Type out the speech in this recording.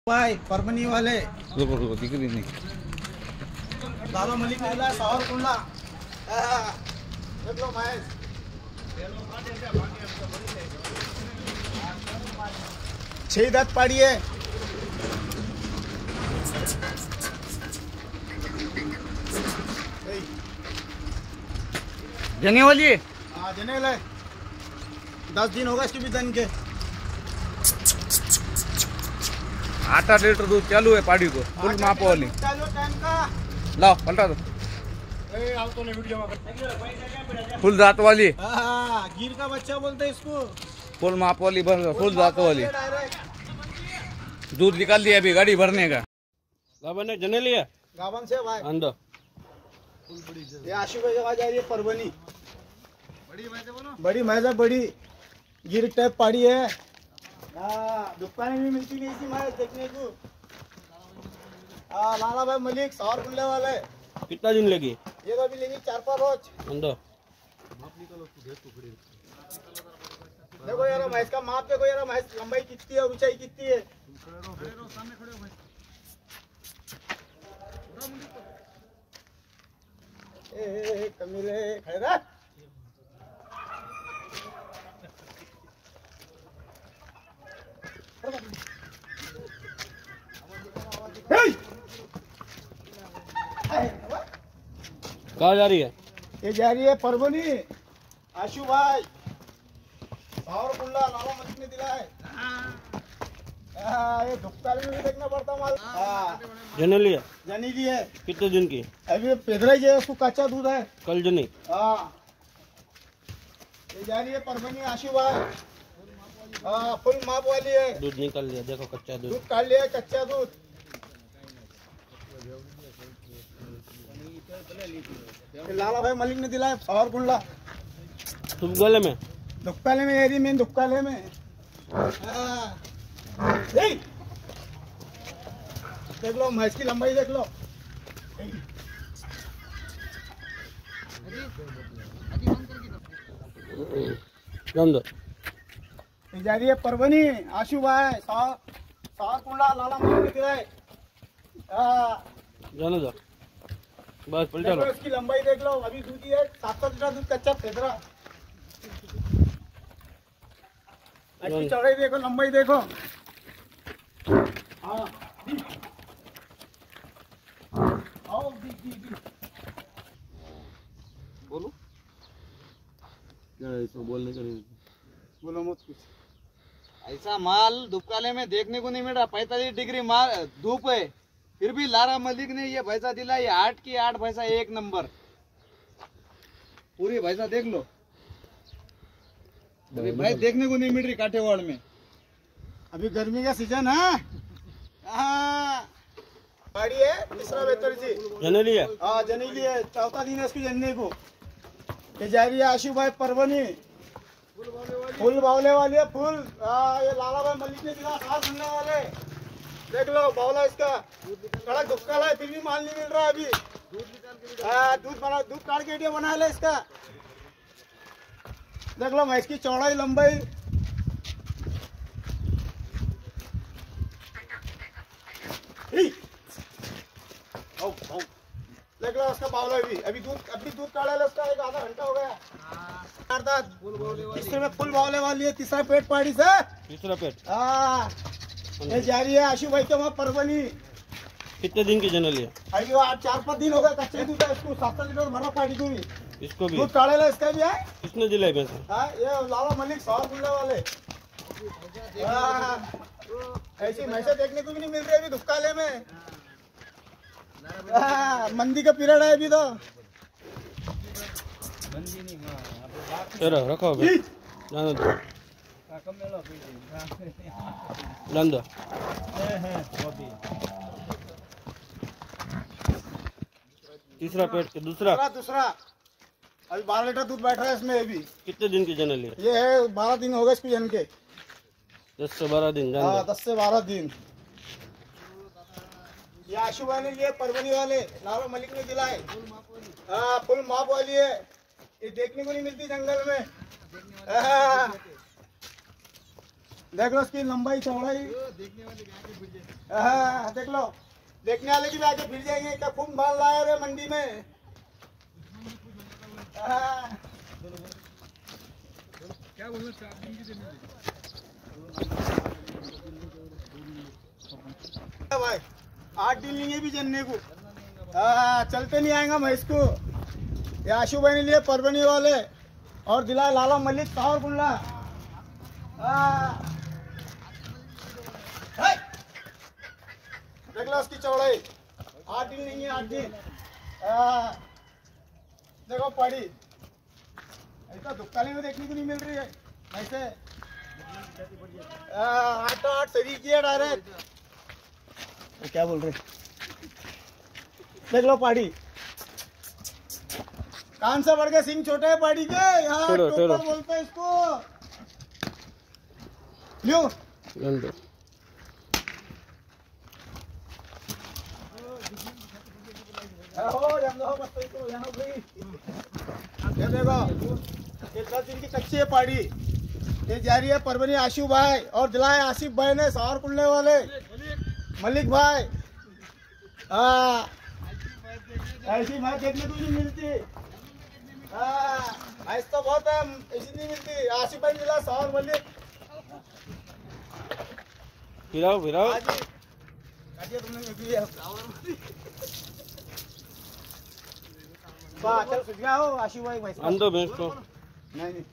भाई परभणी वाले रुको दिख रही नहीं। लाला मलिक मिला सावर कुंडला देख लो महेश 6 दांत पाड़ी है। जने वाली है। हाँ जने वाला है। 10 दिन होगा इसके भी दन के। 8 लीटर दूध चालू है पाड़ी को फुल माप वाली। चालू टाइम का लाओ पलटा दो। फुल दांत वाली। हाँ गिर का बच्चा बोलते हैं इसको। फुल माप वाली फुल दांत वाली। दूध निकाल दिया अभी गाड़ी भरने का। गाबन ने जने लिया गावन से भाई अंदर ये आशु भाई आ जा रही है परभणी। बड़ी मैजा बड़ी गिर टाइप पाड़ी है। हाँ दुकान में मिलती नहीं थी मैं देखने को। हाँ लाला भाई मलिक सावर कुंडले वाले। कितना दिन लगी ये तो अभी लेंगे 4-5 रोज। अंदर देखो यार भैंस का माप देखो यार भैंस लंबाई कितनी है ऊंचाई कितनी है। ए कमीले खड़े रह। कहाँ जा रही है ये जा रही है परभणी। आशु भाई सावर कुंडला लाला मलिक ने दिला है। ये धुपकाले में भी देखना पड़ता माल। जने लिया जनी की है कितने दिन की अभी पेदरा ही है उसको कच्चा दूध है। कल जनी हाँ ये जा रही है परभणी आशु भाई। हाँ फुल माप वाली है। दूध निकाल लिया देखो कच्चा दूध दूध काट लिया कच्चा दूध। लाला भाई मलिक ने दिला है सावर कुंडला। तुम गले में दुक्काले में एरी में दुक्काले में। देख लो भैंस की लंबाई देख लो। अंदर जा रही है परभणी आशु भाई सावर कुंडला लाला मलिक ने दिला है। जाने दो बस पलटा लो इसकी लंबाई देख लो अभी दूध ही है 7 लीटर दूध कच्चा पेदरा। इसकी चौड़ाई देखो लंबाई देखो। हाँ आओ दी। बोलो क्या ऐसा बोलने का नहीं बोलो मत कुछ। ऐसा माल दुकाने में देखने को नहीं मिल रहा। 45 डिग्री धूप है फिर भी लाला मलिक ने ये भैंसा दिला। ये 8 की 8 भैंसा एक नंबर पूरी भैंसा देख लो। अभी भाई देखने को नहीं मिल रही काठियावाड़ में। अभी गर्मी का सीजन है। गाड़ी है तीसरा बेहतर जी जने लिया हाँ जनी लिए 4था दिन है इसको जनने को। ये जा रही है आशु भाई परभणी फुल बावले वाली है फुल। ये लाला भाई मलिक ने दिला साथ सुनने वाले। देख लो बावला इसका कड़क दुक्का है फिर भी माल नहीं मिल रहा अभी। दूध काट के बना ले इसका। देख लो भैंस की चौड़ाई लंबाई। देख लो उसका बावला भी अभी दूध काढ़ा ले उसका 1 आधा घंटा हो गया। तीसरे में फुल बावले वाली है तीसरा पेट पाड़ी से तीसरा पेट ये जा रही है आशु भाई के वहाँ परभणी। कितने दिन की जने लिया अभी 4-5 दिन हो गए कच्चे दूध है इसको 7 लीटर भरा पाड़ी दूंगी। इसको भी दूध काढ़े ला इसका भी है। किसने दिला है भैंसा ये लाला मलिक सावर कुंडला वाले। ऐसी भैंसे देखने को भी नहीं मिल रही अभी दुक्काले में। मंदी का पीरियड है अभी तो। चलो रखो जाने दो जान दो। तीसरा पेट के दूसरा अभी 12 लीटर दूध बैठ रहा है इसमें। अभी कितने दिन की जने लिया ये है 12 दिन हो गए इसको जन के। 10 से 12 दिन जान दो 10 से 12 दिन। ये आशु भाई ने लिए परभणी वाले लाला मलिक ने दिलाए। फुल माप वाली है। ये देखने को नहीं मिलती जंगल में। देख लो उसकी लंबाई चौड़ाई। देखने वाले के आगे फिर जाए। हाँ देख लो, देखने वाले की भी आगे फिर जाएंगे। क्या खूब माल लाया रे मंडी में। हाँ। क्या बोलना चाहते हैं कि भाई 8 दिन लेंगे भी जनने को। हाँ चलते नहीं आएगा भैंस को। ये आशु भाई ने लिए परवनी वाले और दिलाए लाला मलिक सावर गुल्ला। देख लो उसकी चौड़ाई। 8 दिन नहीं है, 8 दिन। देखो पड़ी ऐसा दुकाने में देखने को नहीं मिल रही है ऐसे। 8 सही किया डायरेक्ट। क्या बोल रहे, देख लो पाड़ी। कान से बढ़ के सिंह छोटे है पाड़ी के। यहाँ टोपर बोलते हैं इसको। लियो ये देखो, ये 10 दिन की कच्ची है पाड़ी। ये जा रही है परवनी आशु भाई और दिलाए आसिफ भाई ने सावर कुल्ले वाले मलिक भाई। हाँ ऐसी मैच देखने को नहीं मिलती। हाँ ऐसा तो बहुत है, ऐसी नहीं मिलती। आसिफ भाई दिला सावर मलिक। फिराओ फिराओ। चल सूझ गया हो आशु भाई भाई। अंदो भैंस को नहीं नहीं